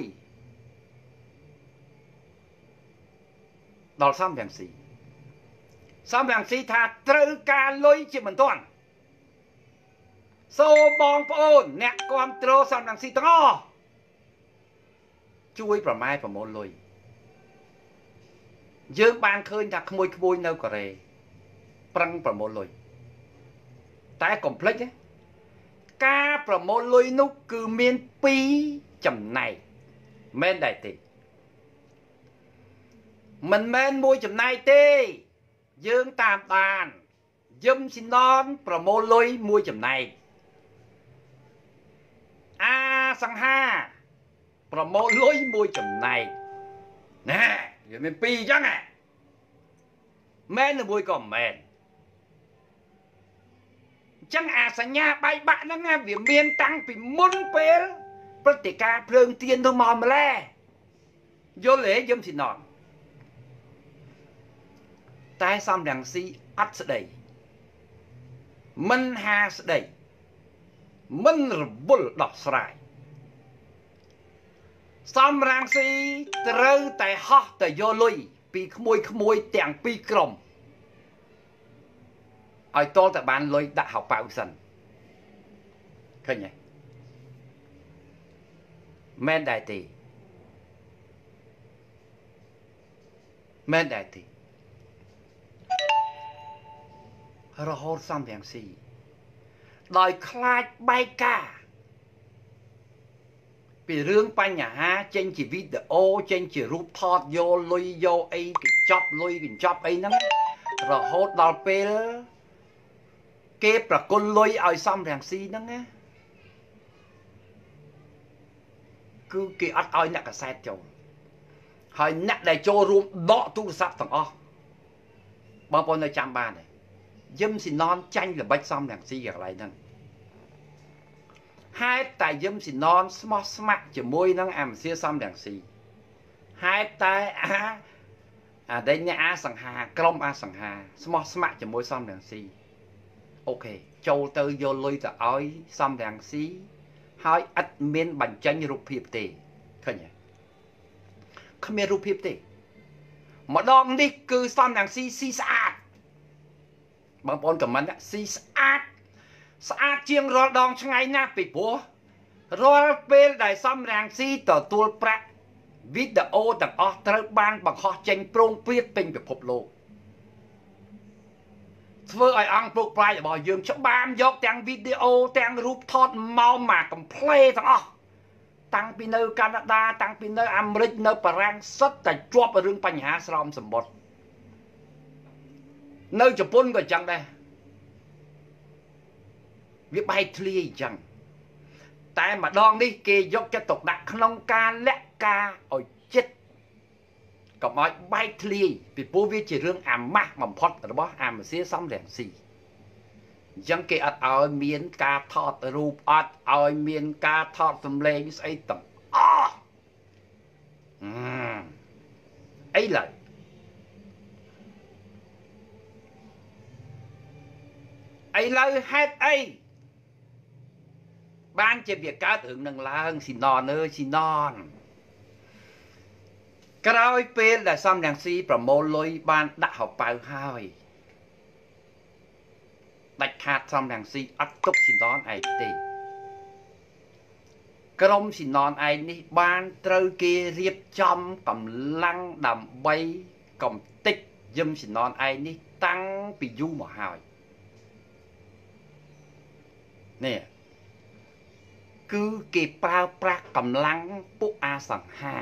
S1: ដល់សំរាំងស៊ីសំរាំងស៊ីថាត្រូវការលុយជាមិនទាន់សូមបងប្អូនអ្នកគ្រប់គ្រងសំរាំងស៊ីទាំងអស់ជួយប្រម៉ែប្រមូលលុយយើងបានឃើញថាក្មួយៗនៅកូរ៉េប្រឹងប្រមូលលុយតែកុំភ្លេចការប្រមូលលុយនោះគឺមាន2ចំណែកមែនដែរទេមិនមែនមួយចំណែកទេយើងតាមដានយឹមស៊ីណនប្រមូលលុយមួយចំណែកអាសង្ហាប្រមូលលុយមួយចំណែកណាវាមាន2អញ្ចឹងមែនឬមួយក៏មិនមែនអញ្ចឹងអាសញ្ញាបែកបាក់ហ្នឹងវាមានតាំងពីមុនពេលព្រឹត្តិការណ៍ភ្លើងទៀនទៅមកម្ល៉េះយល់ទេយឹមស៊ីណនតែសំរាំងស៊ីអត់ស្ដីមិនហាស្ដីមិនរវល់ដោះស្រាយសំរាំងស៊ីត្រូវតែហោះទៅយកលុយពីក្មួយទាំង2ក្រុមឲ្យតលតែបានលុយដាក់ហៅប៉ៅសិនឃើញទេមែនដែរទេមែនដែរទេរហូតសំរាំងស៊ីដោយខ្លាចបែកការពីរឿងបញ្ហាចេញជាវីដេអូចេញជារូបថតយកលុយយកអីកញ្ចប់លុយកញ្ចប់អីហ្នឹងរហូតដល់ពេលគេប្រគល់លុយឲ្យសំរាំងស៊ីហ្នឹងណាគឺគេអត់ឲ្យអ្នកកសែតចូលហើយអ្នកដែលចូលរួមដកទូរស័ព្ទទាំងអស់បងប្អូននៅចាំបានទេយឹមស៊ីណនចាញ់ល្បិចសំរាំងស៊ីកន្លែងហ្នឹងហេតុតែយឹមស៊ីណនស្មោះស្ម័គ្រជាមួយនឹងអាមសៀសំរាំងស៊ីហេតុតែអាដេញអាសង្ហាក្រុមអាសង្ហាស្មោះស្ម័គ្រជាមួយសំរាំងស៊ីអូខេចូលទៅយកលុយទៅឲ្យសំរាំងស៊ីហើយឥតមានបញ្ចេញរូបភាពទេឃើញទេគ្មានរូបភាពទេម្ដងនេះគឺសំរាំងស៊ីស៊ីស្អាតបងប្អូនខមមិនស៊ីស្អាតជាងរាល់ដងថ្ងៃណាស់ពីព្រោះរាល់ពេលដែលសំរាំងស៊ីទទួលប្រាក់វីដេអូទាំងអស់ត្រូវបានបង្ហោះចេញប្រងព្រាតពេញពិភពលោកធ្វើឲ្យអង្គពុកប្រាយរបស់យើងច្បាមយកទាំងវីដេអូទាំងរូបថតមកមកកំ pl ទាំងអស់តាំងពីនៅកាណាដាតាំងពីនៅអាមេរិកនៅបារាំងសុទ្ធតែជាប់រឿងបញ្ហាស្រោមសម្បត្តិនៅជប៉ុនក៏ចឹងដែរវាបែកធ្លាយអញ្ចឹងតែម្ដងនេះគេយកចិត្តទុកដាក់ក្នុងការលាក់ការឲ្យចិត្តកុំឲ្យបែកធ្លាយពីព្រោះវាជារឿងអាម៉ាស់បំផុតរបស់អាមសៀសំរងស៊ីអញ្ចឹងគេអត់ឲ្យមានការថតរូបអត់ឲ្យមានការថតសម្លេងស្អីទាំងអស់អីឡើយហេតុអីបានជាវាកើតរឿងនឹងឡើងស៊ីណនអើយស៊ីណនក្រោយពេលដែលសំរងស៊ីប្រមូលលុយបានដាក់ហៅប៉ៅហើយដាច់ខាតសំរងស៊ីអត់ទុកស៊ីណនឯងទេក្រុមស៊ីណនឯងនេះបានត្រូវគេរៀបចំកម្លាំងដើម្បីកំទេចយឹមស៊ីណនឯងនេះតាំងពីយូរមកហើយនេះគឺគេប្រើប្រាស់កម្លាំងពួកអាសង្ហា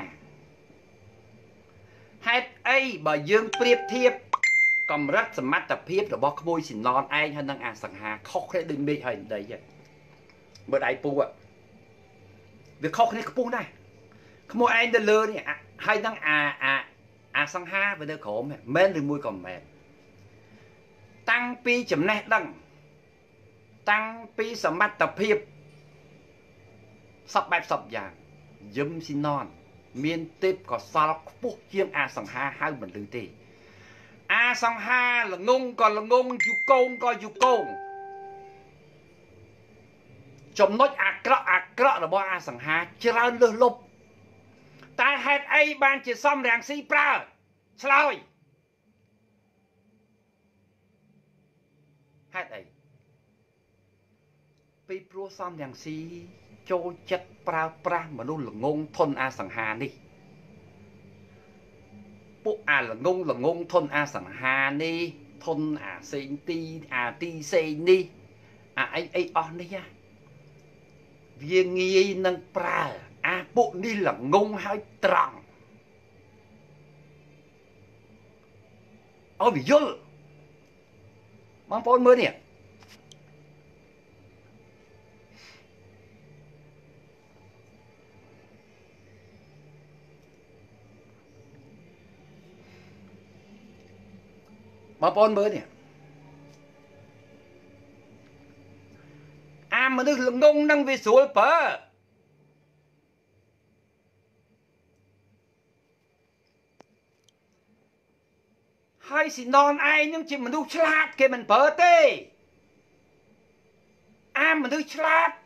S1: ហេតុអីបើយើងប្រៀបធៀបកម្រិតសមត្ថភាពរបស់ក្មួយស៊ីណនឯងហើយនឹងអាសង្ហាខុសគ្នាដូចមេឃហើយដីហ្នឹងមើលដៃពូវាខុសគ្នាខ្ពស់ណាស់ក្មួយឯងទៅលើនេះហើយនឹងអាសង្ហាវានៅក្រោមមែនឬមួយក៏មិនមែនតាំងពីចំណេះដឹងតាំងពីសមត្ថភាពសពបែបសពយ៉ាងយឹមស៊ីណនមានទេពកោសលខ្ពស់ជាងអាសង្ហាហៅមិនឮទេអាសង្ហាល្ងងក៏ល្ងងយូកងក៏យូកងចំណុចអាក្រក់របស់អាសង្ហាច្រើនលើសលប់តែហេតុអីបានជាសំរាំងស៊ីប្រើឆ្លើយហេតុអីពីព្រោះសំរាំងស៊ីចូលចិត្តប្រើប្រាស់មនុស្សល្ងងធនអាសង្ហានេះពួកអាល្ងងធនអាសង្ហានេះធនអាសេងទីអាទីសេងនេះអាអីអស់នេះវាងាយនឹងប្រើអាពួកនេះល្ងងហើយត្រង់ឲ្យវាយល់បងប្អូនមើលនេះបងប្អូនមើលនេះអាមនុស្សល្ងងនឹងវាស្រួលប្រើហើយស៊ីណនឯងនឹងជាមនុស្សឆ្លាតគេមិនប្រើទេអាមនុស្សឆ្លាត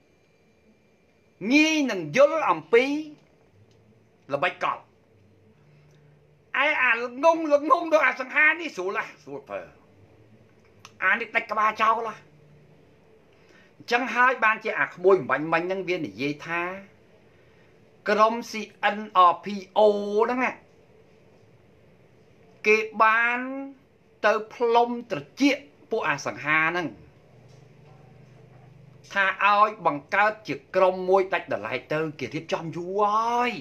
S1: ងាយនឹងយល់អំពីល្បិចកលអាល្ងងដល់អាសង្ហានេះស្រួលប្រើអានេះដាច់ក្បាលចោលអញ្ចឹងហើយបានជាអាក្មួយបំបញ្ញមិញហ្នឹងវានិយាយថាក្រុម CNRPO ហ្នឹងគេបានទៅផ្លុំត្រចៀកពួកអាសង្ហាហ្នឹងថាឲ្យបង្កើតជាក្រុមមួយដាច់ដライទៅគេរៀបចំយូរហើយ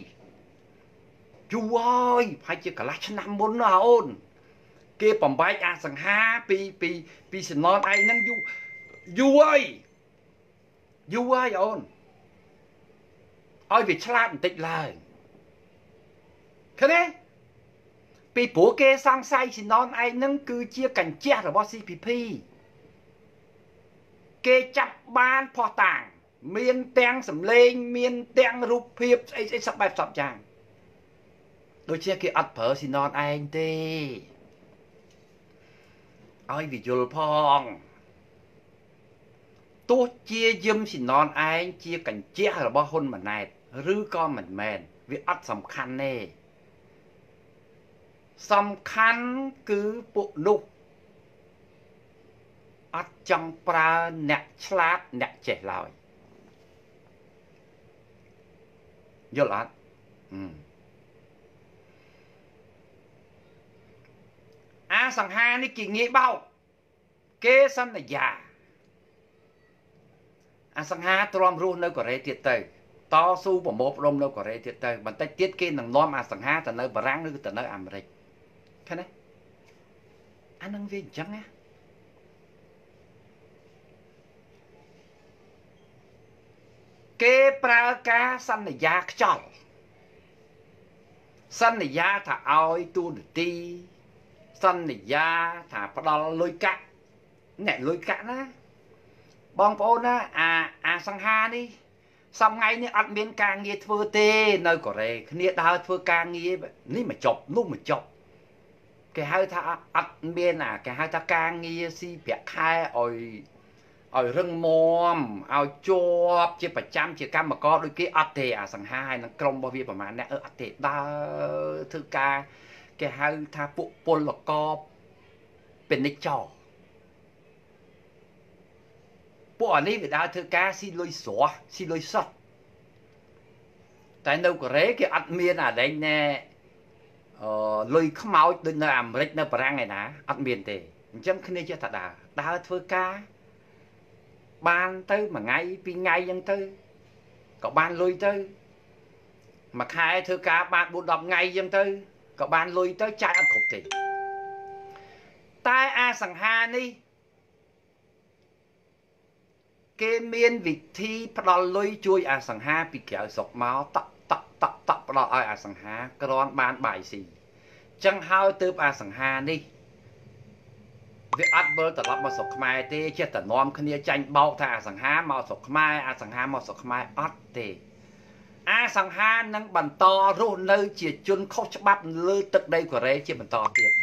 S1: ប្រហែលជាកន្លះឆ្នាំមុនណាអូនគេបំបែកអាសង្ហាពីសំណនឯងហ្នឹងយូរហើយអូនឲ្យវាឆ្លាតបន្តិចឡើងឃើញទេពីព្រោះគេសង្ស័យសំណនឯងហ្នឹងគឺជាកញ្ចក់របស់ CPP គេចាប់បានផោះតាំងមានទាំងសម្លេងមានទាំងរូបភាពស្អីសពបែបសពយ៉ាងដូចជាគេអត់ប្រើស៊ីណនឯងទេឲ្យវាយល់ផងទោះជាយឹមស៊ីណនឯងជាកញ្ចក់របស់ហ៊ុនម៉ាណែតឬក៏មិនមែនវាអត់សំខាន់ទេសំខាន់គឺពួកនោះអត់ចង់ប្រើអ្នកឆ្លាតអ្នកចេះឡើយយល់អត់អាសង្ហានេះគេងាយបោកគេសន្យាអាសង្ហាទ្រាំរស់នៅកូរ៉េទៀតទៅតស៊ូប្រមូលផ្ដុំនៅកូរ៉េទៀតទៅបន្តិចទៀតគេនឹងនាំអាសង្ហាទៅនៅបារាំងឬទៅនៅអាមេរិកឃើញទេអានឹងវាអញ្ចឹងណាគេប្រើការសន្យាខ្ចល់សន្យាថាឲ្យទូនាទីសន្យាថាផ្ដល់លុយកាក់អ្នកលុយកាក់ណាបងប្អូនណាអាសង្ហានេះសំថ្ងៃនេះអត់មានការងារធ្វើទេនៅកូរ៉េគ្នាដើរធ្វើការងារនេះមកចប់នោះមកចប់គេហៅថាអត់មានគេហៅថាការងារស៊ីប្រាក់ខែឲ្យរឹងមាំឲ្យជាប់ជាប្រចាំជាកម្មករដូចគេអត់ទេអាសង្ហាហើយនឹងក្រុមរបស់វាប្រហែលអ្នកអត់ទេដើរធ្វើការគេហៅថាពួកពលករពាណិជ្ជករពួកអានេះវាដើរធ្វើការស៊ីលុយស្រស់ស៊ីលុយសុទ្ធតែនៅកូរ៉េគេអត់មានអាដែងណែលុយខ្មោចដូចនៅអាមេរិកនៅបារាំងឯណាអត់មានទេអញ្ចឹងគ្នាចេះតែដើរធ្វើការបានទៅមួយថ្ងៃពីរថ្ងៃអញ្ចឹងទៅក៏បានលុយទៅមួយខែធ្វើការបាន4-10ថ្ងៃអញ្ចឹងទៅក៏បានលុយទៅចាយអត់គ្រប់ទេតែអាសង្ហានេះគេមានវិធីផ្ដល់លុយជួយអាសង្ហាពីក្រៅស្រុកមកតក់ផ្ដល់ឲ្យអាសង្ហាគ្រាន់បានបាយស៊ីចឹងហើយទើបអាសង្ហានេះវាអត់វិលត្រឡប់មកស្រុកខ្មែរទេចេះតែនាំគ្នាចាញ់បោកថាអាសង្ហាមកស្រុកខ្មែរអាសង្ហាមកស្រុកខ្មែរអត់ទេអាសង្ហានឹងបន្តរស់នៅជាជនខុសច្បាប់លើទឹកដីកូរ៉េជាបន្តទៀត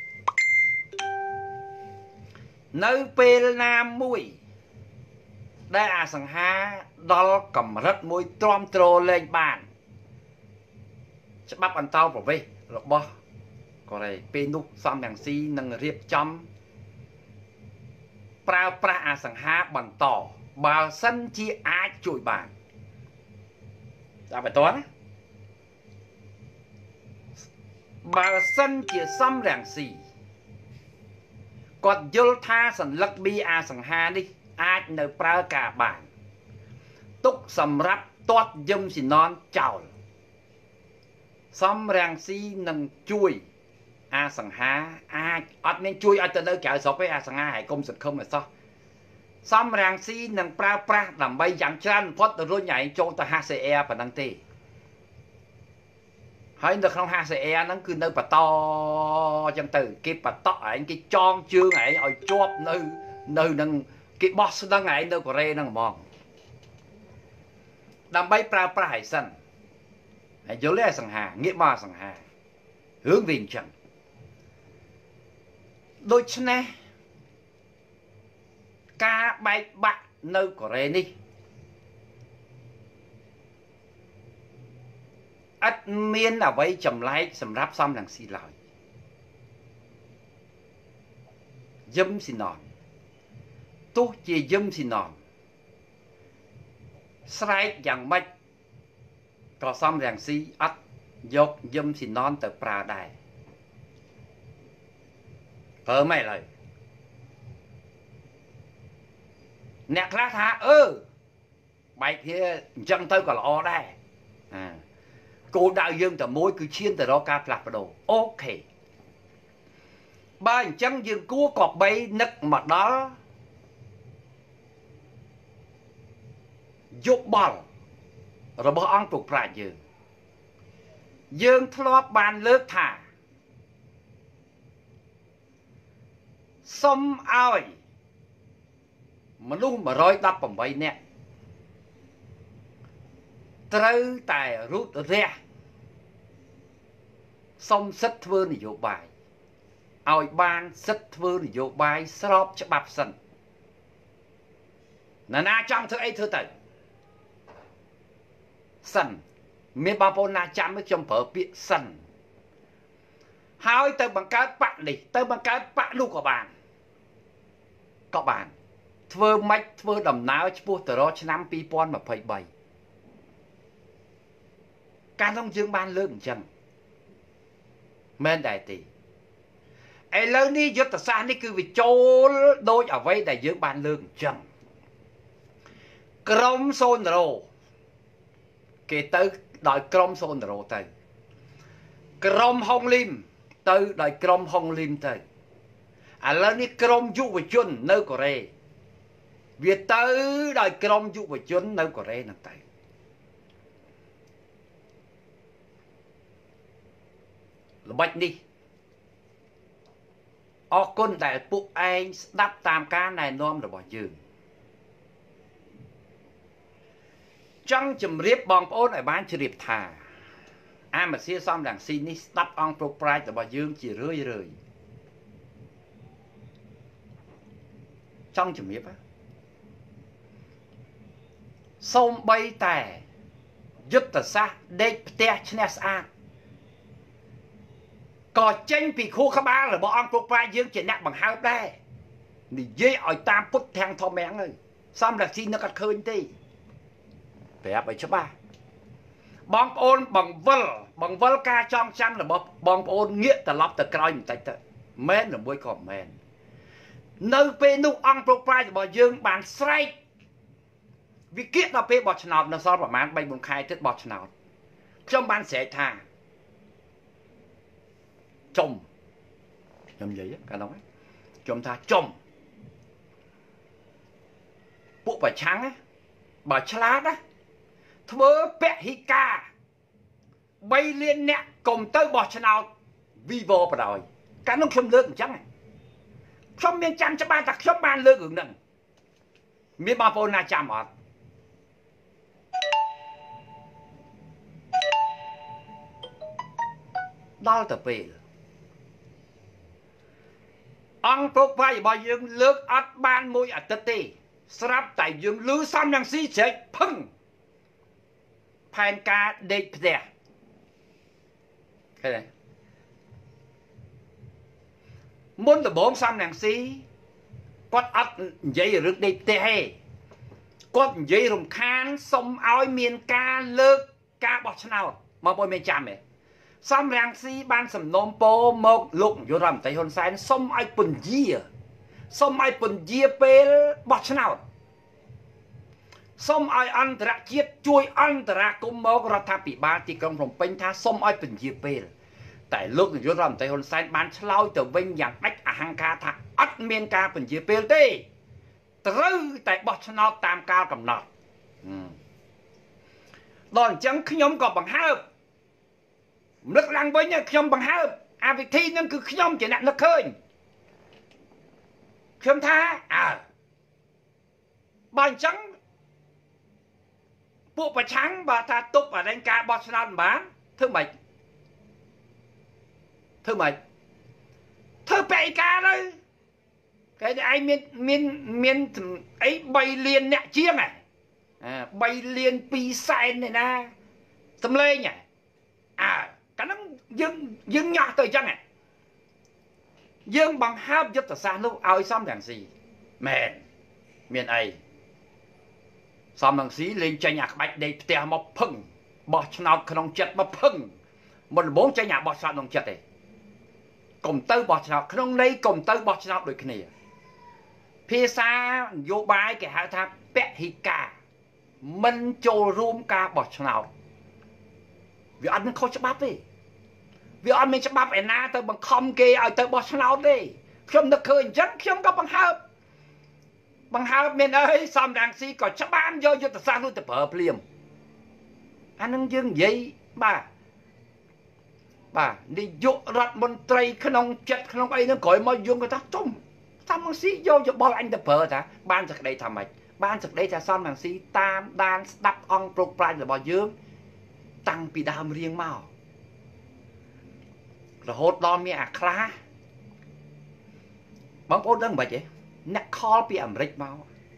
S1: នៅពេលណាមួយដែលអាសង្ហាដល់កម្រិតមួយទ្រាំទ្រលែងបានច្បាប់អន្តោប្រវេសន៍របស់កូរ៉េពេលនោះសំរងស៊ីនឹងរៀបចំប្រើប្រាស់អាសង្ហាបន្តបើសិនជាអាចជួយបានតាមបន្តណាបើសិនជាសំរងស៊ីគាត់យល់ថាសញ្ញាប៊ីអាសង្ហានេះអាចនៅប្រើការបានទុកសម្រាប់ទាត់យឹមស៊ីណនចោលសំរាំងស៊ីនឹងជួយអាសង្ហាអាចអត់មានជួយឲ្យទៅនៅក្រៅស្រុកទេអាសង្ហាហើយកុំសង្ឃឹមឲ្យសោះសំរាំងស៊ីនឹងប្រើប្រាស់ដើម្បីយ៉ាងច្រើនបំផុតទៅរុញឯងចូលទៅ HCR ប៉ុណ្ណឹងទេហើយនៅក្នុង HCR ហ្នឹងគឺនៅបន្តអញ្ចឹងទៅគេបតក់ឯងគេចងជើងឯងឲ្យជាប់នៅនឹងគេបោះស្ដឹងឯងនៅកូរ៉េហ្នឹងហ្មងដើម្បីប្រើប្រាស់ឲ្យសិនហើយយល់ទេសង្ហាងាកមកសង្ហារឿងវាអញ្ចឹងដូច្នេះការបែកបាក់នៅកូរ៉េនេះអត់មានអ្វីចម្លែកសម្រាប់សំរងស៊ីឡើយយឹមស៊ីណនទោះជាយឹមស៊ីណនស្រែកយ៉ាងម៉េចក៏សំរងស៊ីអត់យកយឹមស៊ីណនទៅប្រើដែរប្រើមិនឡើយអ្នកខ្លះថាបែកគ្នាអញ្ចឹងទៅក៏ល្អដែរគោលដៅយើងតែមួយគឺឈានទៅរកការផ្លាស់ប្ដូរអូខេបើអញ្ចឹងយើងគួរក៏បីនឹកមកដល់យោបល់របស់អង្គពុកប្រាជ្ញយើងធ្លាប់បានលើកថាសុំឲ្យមនុស្ស118នាក់ត្រូវតែរូតរះសុំសិទ្ធធ្វើនយោបាយឲ្យបានសិទ្ធធ្វើនយោបាយស្របច្បាប់សិនណាចង់ធ្វើអីធ្វើទៅសិនមានបងប្អូនណាចាំខ្ញុំប្រើពាក្យសិនហើយទៅបង្កើតបកនេះទៅបង្កើតបកនោះក៏បានធ្វើម៉េចធ្វើដំណើរឆ្ពោះទៅរកឆ្នាំ2023 ការក្នុងយើងបានលើកអញ្ចឹងមែនដែរទេឥឡូវនេះយុទ្ធសាស្ត្រនេះគឺវាចូលដូចអ្វីដែលយើងបានលើកអញ្ចឹងក្រុមសូនរ៉ូគេទៅដោយក្រុមសូនរ៉ូទៅក្រុមហុងលីមទៅដោយក្រុមហុងលីមទៅឥឡូវនេះក្រុមយុវជននៅកូរ៉េវាទៅដោយក្រុមយុវជននៅកូរ៉េហ្នឹងទៅល្បិចនេះអរគុណដែលពួកឯងស្ដាប់តាមការណែនាំរបស់យើងចង់ជម្រាបបងប្អូនឲ្យបានជ្រាបថាអាមសៀសំរងស៊ីនេះស្ដាប់អង្គប្រប្រាជ្ញរបស់យើងជារឿយចង់ជម្រាបសូម្បីតែយុទ្ធសាស្ត្រដេកផ្ទះឈ្នះស្អាតក៏ចេញពីខួរក្បាលរបស់អង្គប្រប្រាជ្ញយើងជាអ្នកបង្ហើបដែរនិយាយឲ្យតាមពុទ្ធទាំងធម្មហ្នឹងសំរងស៊ីនឹកអត់ឃើញទេប្រាប់ឲ្យច្បាស់បងប្អូនបង្វិលការចងចាំរបស់បងប្អូនងាកត្រឡប់ទៅក្រោយបន្តិចទៅមែនឬមួយក៏មែននៅពេលនោះអង្គប្រប្រាជ្ញរបស់យើងបានស្រែកវិគិតដល់ពេលបោះឆ្នោតនៅសល់ប្រហែល 3-4 ខែទៀតបោះឆ្នោតខ្ញុំបានស្រែកថាចំខ្ញុំនិយាយកាលនោះខ្ញុំថាចំពួកប្រឆាំងបើឆ្លាតណាធ្វើពហិការ3 លានអ្នកកុំទៅបោះឆ្នោត Vivo បដ ாய் កាលនោះខ្ញុំលើកអញ្ចឹងខ្ញុំមានចាំច្បាស់ថាខ្ញុំបានលើករឿងហ្នឹងមានបងប្អូនណាចាំអត់ដល់ទៅពេលអង្គប្រប្រាជ្ញរបស់យើងលើកអត់បានមួយអាទិត្យទេស្រាប់តែយើងលឺសំរងស៊ីស្រែកភឹងផែនការដេកផ្ទះឃើញទេមុនដំបូងសំរងស៊ីគាត់អត់និយាយរឿងដេកផ្ទះទេគាត់និយាយរំខានសុំឲ្យមានការលើកការបោះឆ្នោតបងប្អូនមានចាំទេសំរងស៊ីបានសំណូមពរមកលោកនាយករដ្ឋមន្ត្រីហ៊ុនសែនសុំឲ្យពន្យាពេលបោះឆ្នោតសុំឲ្យអន្តរជាតិជួយអន្តរាគមន៍មករដ្ឋាភិបាលទីក្រុងភ្នំពេញថាសុំឲ្យពន្យាពេលតែលោកនាយករដ្ឋមន្ត្រីហ៊ុនសែនបានឆ្លើយទៅវិញយ៉ាងដាច់អហង្ការថាអត់មានការពន្យាពេលទេត្រូវតែបោះឆ្នោតតាមកាលកំណត់ដល់អញ្ចឹងខ្ញុំក៏បង្ហើបនឹកឡើងវិញខ្ញុំបង្ហើបអាវិធីហ្នឹងគឺខ្ញុំជាអ្នកនឹកឃើញខ្ញុំថាបើអញ្ចឹងពួកប្រឆាំងបើថាទប់អរិញការបោះឆ្នោតមិនបានធ្វើម៉េចធ្វើបេការទៅគេឯងមានអី3 លានអ្នកជាង3 លាន 2 សែននេះណាសំលេងកាលហ្នឹងយើងញ៉ាស់ទៅអញ្ចឹងយើងបង្ហើបយុទ្ធសាស្ត្រនោះឲ្យសំរងស៊ីមែនមានអីសំរងស៊ីលេងចេញអាក្បាច់ដេកផ្ទះមកភឹងបោះឆ្នោតក្នុងចិត្តមកភឹងមុនដំបូងចេញអាបោះឆ្នោតក្នុងចិត្តទេកុំទៅបោះឆ្នោតក្នុងន័យកុំទៅបោះឆ្នោតដូចគ្នាភាសានយោបាយគេហៅថាពហិការមិនចូលរួមការបោះឆ្នោតវាអត់មានខុសច្បាប់ទេវាអត់មានច្បាប់ឯណាទៅបង្ខំគេឲ្យទៅបោះឆ្នោតទេខ្ញុំនឹកឃើញអញ្ចឹងខ្ញុំក៏បង្ហើបមានអីសំរងស៊ីក៏ច្បាស់យកយុទ្ធសាស្ត្រនោះទៅប្រើភ្លាមអានឹងយើងនិយាយបាទនាយករដ្ឋមន្ត្រីក្នុងចិត្តក្នុងអីហ្នឹងក្រោយមកយើងគាត់ថាទុំសំរងស៊ីយកយោបល់អញទៅប្រើថាបានសេចក្តីថាម៉េចបានសេចក្តីថាសំរងស៊ីតាមដានស្ដាប់អង្គប្រកប្រាជ្ញរបស់យើងតាំងពីដើមរៀងមករហូតដល់មានអាខ្លះបងប្អូនដឹងមិនទេអ្នកខលពីអាមេរិកមក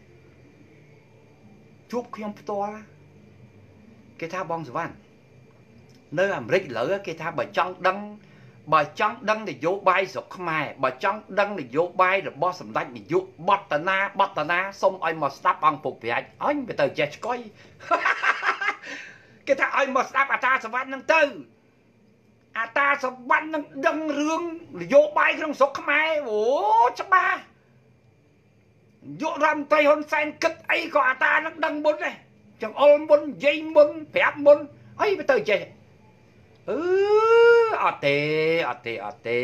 S1: ជួបខ្ញុំផ្ទាល់គេថាបងសវណ្ណនៅអាមេរិកឥឡូវគេថាបើចង់ដឹងនយោបាយស្រុកខ្មែរបើចង់ដឹងនយោបាយរបស់សម្ដេចនាយកបតនាសុំឲ្យមកស្ដាប់អង្គពុកប្រាជ្ញអញទៅចេះឆ្កុយគេថាឲ្យមកស្ដាប់អាតាសវណ្ណហ្នឹងទៅអាតាសវណ្ណហ្នឹងដឹងរឿងនយោបាយក្នុងស្រុកខ្មែរអូច្បាស់យករដ្ឋមន្ត្រីហ៊ុនសែនគិតអីក៏អាតាហ្នឹងដឹងមុនដែរចង្អុលមុននិយាយមុនប្រាប់មុនអីទៅចេះអត់ទេ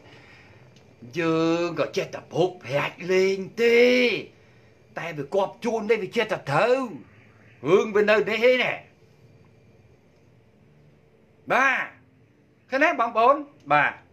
S1: យើងក៏ចេះតែភពប្រាច់លេងទេតែវាគប់ជួននេះវាចេះតែត្រូវរឿងវានៅនេះឯងបាទឃើញទេបងប្អូនបាទ